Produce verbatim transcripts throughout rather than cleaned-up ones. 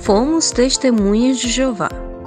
fomos testemunhas de Jeová.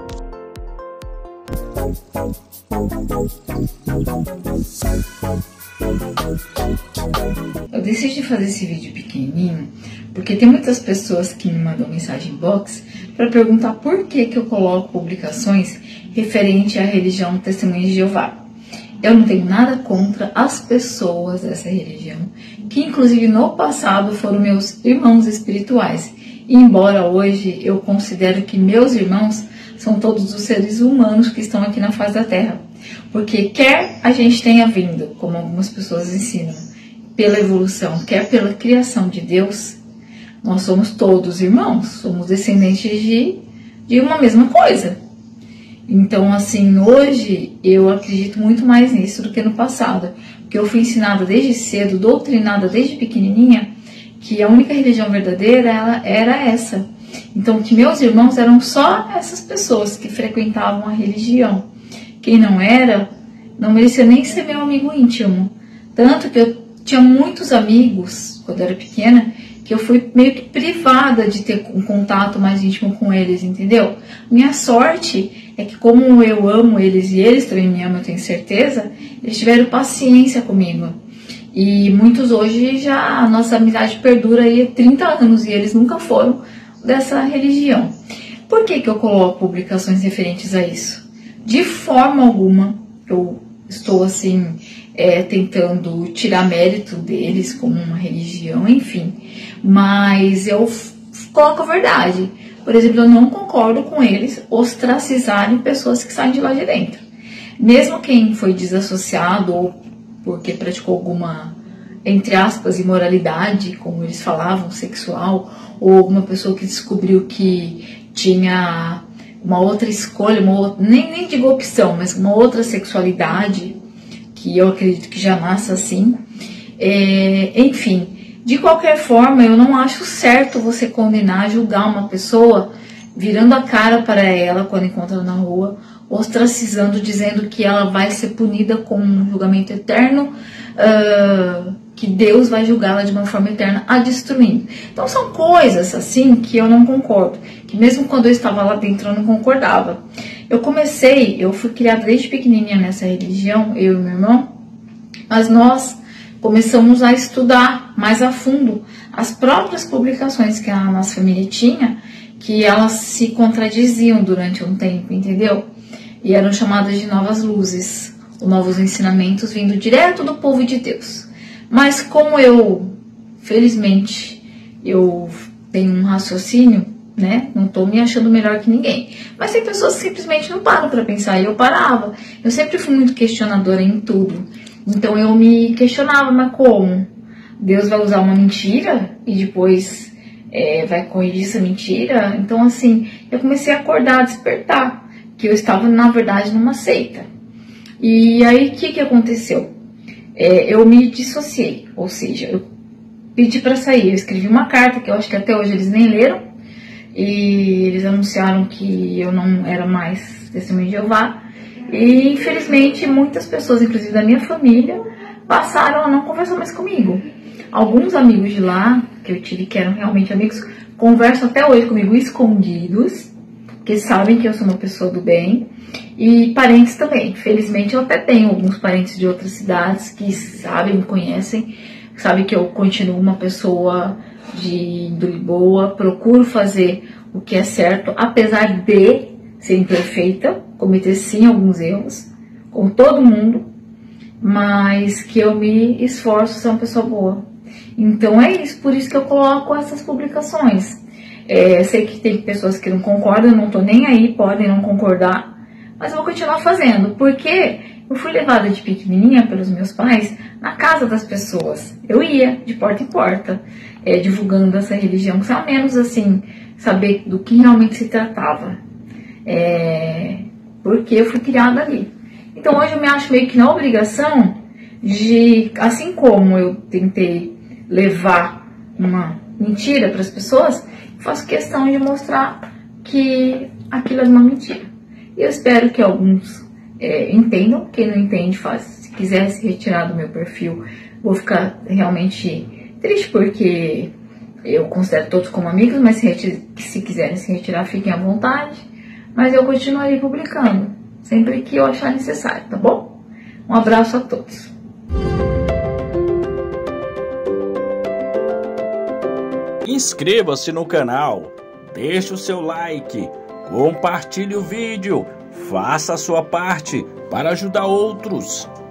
Eu decidi fazer esse vídeo pequenininho porque tem muitas pessoas que me mandam mensagem inbox para perguntar por que que eu coloco publicações referente à religião Testemunhas de Jeová. Eu não tenho nada contra as pessoas dessa religião, que inclusive no passado foram meus irmãos espirituais. E embora hoje eu considero que meus irmãos são todos os seres humanos que estão aqui na face da Terra. Porque quer a gente tenha vindo, como algumas pessoas ensinam, pela evolução, quer pela criação de Deus, nós somos todos irmãos, somos descendentes de, de uma mesma coisa. Então, assim, hoje eu acredito muito mais nisso do que no passado, porque eu fui ensinada desde cedo, doutrinada desde pequenininha, que a única religião verdadeira ela era essa. Então, que meus irmãos eram só essas pessoas que frequentavam a religião. Quem não era, não merecia nem ser meu amigo íntimo. Tanto que eu tinha muitos amigos, quando eu era pequena, que eu fui meio que privada de ter um contato mais íntimo com eles, entendeu? Minha sorte é que, como eu amo eles e eles também me amam, eu tenho certeza, eles tiveram paciência comigo. E muitos hoje já, a nossa amizade perdura aí há trinta anos e eles nunca foram dessa religião. Por que que eu coloco publicações referentes a isso? De forma alguma eu estou assim é, tentando tirar mérito deles como uma religião, enfim. Mas eu coloco a verdade. Por exemplo, eu não concordo com eles ostracizarem pessoas que saem de lá de dentro. Mesmo quem foi desassociado ou porque praticou alguma, entre aspas, imoralidade, como eles falavam, sexual, ou alguma pessoa que descobriu que tinha uma outra escolha, uma outra, nem, nem digo opção, mas uma outra sexualidade, que eu acredito que já nasce assim. É, enfim, de qualquer forma, eu não acho certo você condenar, julgar uma pessoa virando a cara para ela quando encontra na rua, ostracizando, dizendo que ela vai ser punida com um julgamento eterno, uh, que Deus vai julgá-la de uma forma eterna, a destruindo. Então são coisas assim que eu não concordo, que mesmo quando eu estava lá dentro eu não concordava. Eu comecei, eu fui criada desde pequenininha nessa religião, eu e meu irmão, mas nós começamos a estudar mais a fundo as próprias publicações que a nossa família tinha, que elas se contradiziam durante um tempo, entendeu? E eram chamadas de novas luzes, ou novos ensinamentos vindo direto do povo de Deus. Mas como eu, felizmente, eu tenho um raciocínio, né? Não estou me achando melhor que ninguém. Mas tem pessoas que simplesmente não param para pensar, e eu parava. Eu sempre fui muito questionadora em tudo. Então eu me questionava, mas como? Deus vai usar uma mentira e depois é, vai corrigir essa mentira? Então assim, eu comecei a acordar, a despertar, que eu estava na verdade numa seita. E aí o que, que aconteceu? É, eu me dissociei, ou seja, eu pedi para sair, eu escrevi uma carta que eu acho que até hoje eles nem leram, e eles anunciaram que eu não era mais testemunha de Jeová. E infelizmente muitas pessoas, inclusive da minha família, passaram a não conversar mais comigo. Alguns amigos de lá, que eu tive que eram realmente amigos, conversam até hoje comigo escondidos, porque sabem que eu sou uma pessoa do bem. E parentes também. Felizmente eu até tenho alguns parentes de outras cidades que sabem, me conhecem, sabem que eu continuo uma pessoa de índole boa, procuro fazer o que é certo, apesar de ser imperfeita, cometer sim alguns erros, como todo mundo, mas que eu me esforço a ser uma pessoa boa. Então é isso, por isso que eu coloco essas publicações. É, sei que tem pessoas que não concordam, eu não tô nem aí, podem não concordar, mas eu vou continuar fazendo, porque eu fui levada de pequenininha pelos meus pais na casa das pessoas. Eu ia de porta em porta, é, divulgando essa religião, que ao menos assim, saber do que realmente se tratava. É, porque eu fui criada ali. Então hoje eu me acho meio que na obrigação de, assim como eu tentei levar uma mentira para as pessoas, faço questão de mostrar que aquilo é uma mentira. E eu espero que alguns é, entendam. Quem não entende, faz. Se quiser se retirar do meu perfil, vou ficar realmente triste, porque Eu considero todos como amigos, mas se, se quiserem se retirar, fiquem à vontade. Mas eu continuarei publicando, sempre que eu achar necessário, tá bom? Um abraço a todos. Inscreva-se no canal, deixe o seu like, compartilhe o vídeo, faça a sua parte para ajudar outros.